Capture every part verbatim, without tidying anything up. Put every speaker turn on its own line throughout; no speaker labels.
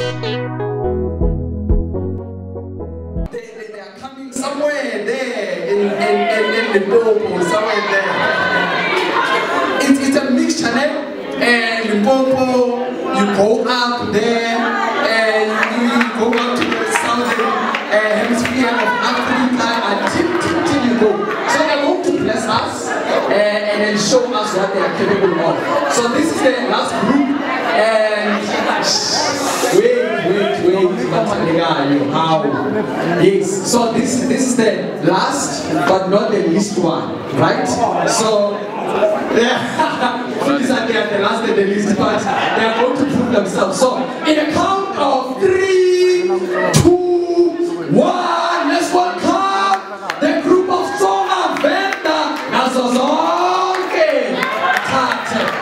They, they are coming somewhere there in, in, in, in Limpopo, somewhere there. It, it's a mixture, eh? And Limpopo, you go up there, and you go up to the southern uh, hemisphere of Africa, until, till, till you go. So they're going to bless us uh, and then show us what they are capable of. So this is the last group, and wait, wait, wait, how? Yes. So this this is the last, but not the least one, right? So yeah, these are the last and the least, but they are going to prove themselves. So in a count of three, two, one, let's welcome the group of Tsonga Venda Nazozonke Tate.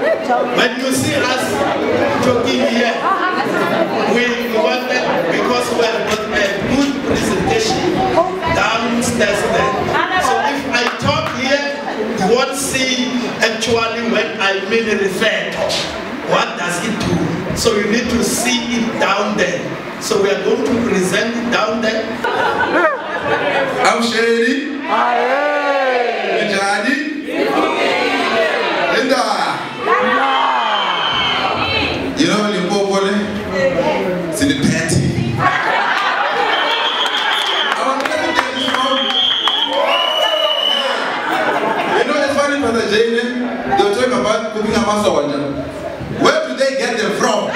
When you see us talking here, we wanted, because we have got a good presentation downstairs there. So if I talk here, you won't see actually when I really refer to what does it do. So you need to see it down there. So we are going to present it down there.
I'm Shady. Jadi. Linda. You know Limpopo? It's in the panty. I want to get this from. You know it's funny for the Jane. They were talking about cooking a master. Where do they get them from?